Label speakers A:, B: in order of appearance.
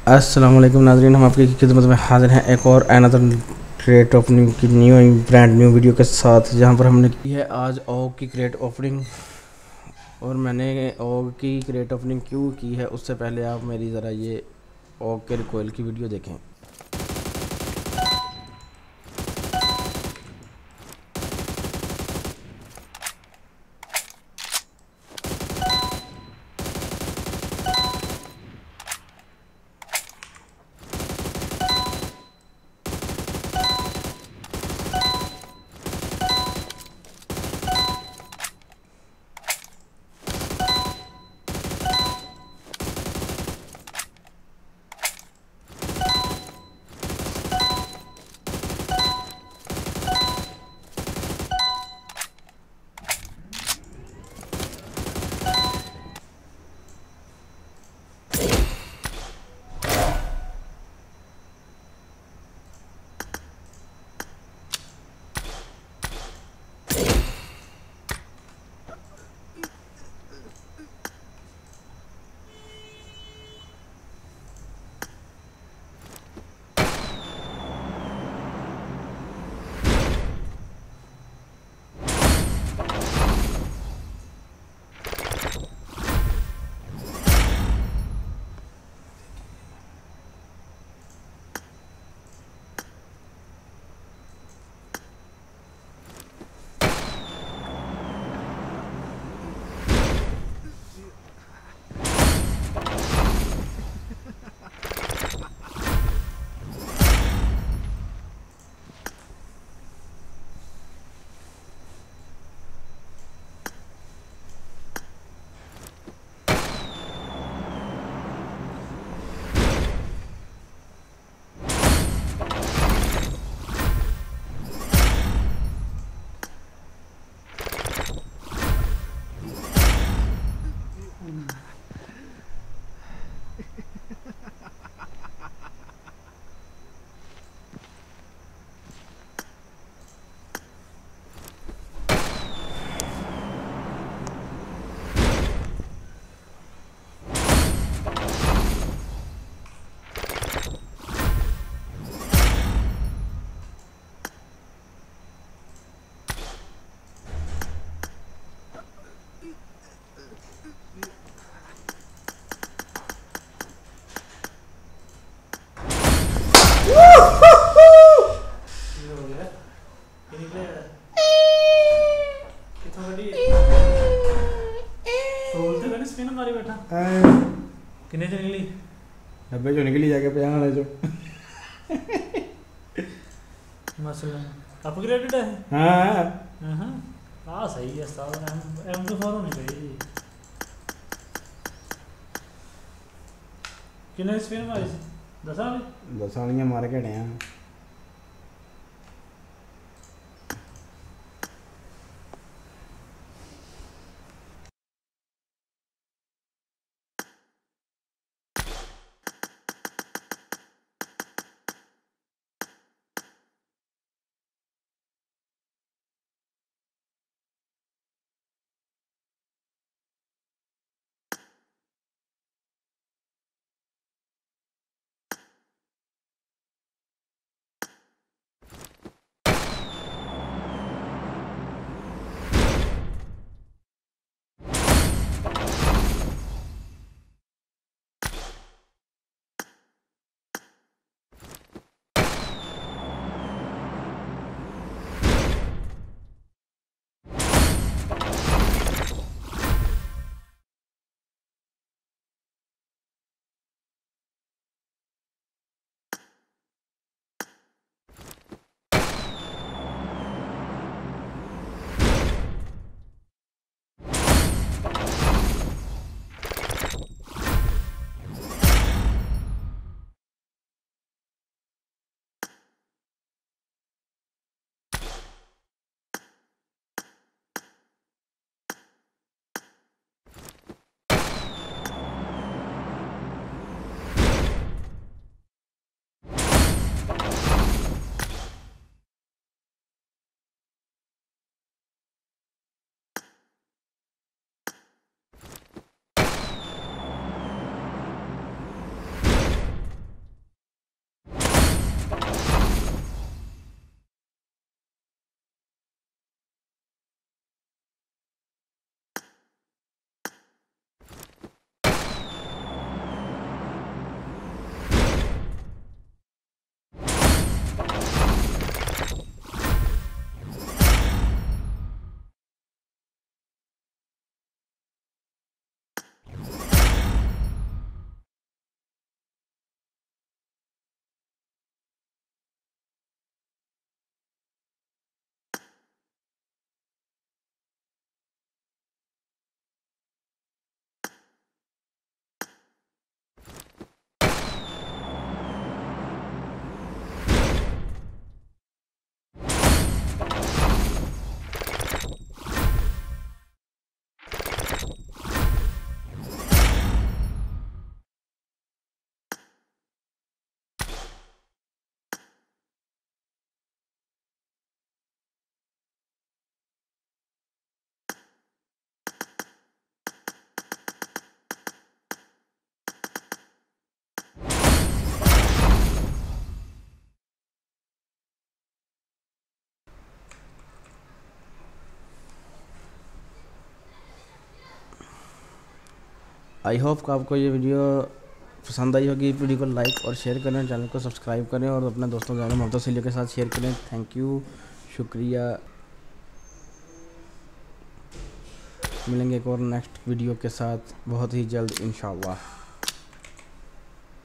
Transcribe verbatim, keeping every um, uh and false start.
A: अस्सलाम वालेकुम नाज़रीन, हम आपकी खिदमत में हाजिर हैं एक और अनदर क्रेट ओपनिंग की न्यू ब्रांड न्यू वीडियो के साथ, जहां पर हमने की है आज ओग की क्रेट ओपनिंग। और मैंने ओग की क्रेट ओपनिंग क्यों की है उससे पहले आप मेरी ज़रा ये ओग के रिकॉइल की वीडियो देखें।
B: किन्ने च निकली
A: डब्बे चो निकली जाके पे वाले चो
B: मसला अपग्रेडेड है।
A: हाँ
B: हां हां सही है साहब। एम टू फोर होनी चाहिए। किन्ने स्पिन मारी दस वाली
A: दस वालियां मार के हटे हैं। आई होप आपको ये वीडियो पसंद आई होगी। वीडियो को लाइक और शेयर करें, चैनल को सब्सक्राइब करें और अपने दोस्तों जान मोहम्मद सलीम के साथ शेयर करें। थैंक यू, शुक्रिया। मिलेंगे एक और नेक्स्ट वीडियो के साथ बहुत ही जल्द इंशाअल्लाह।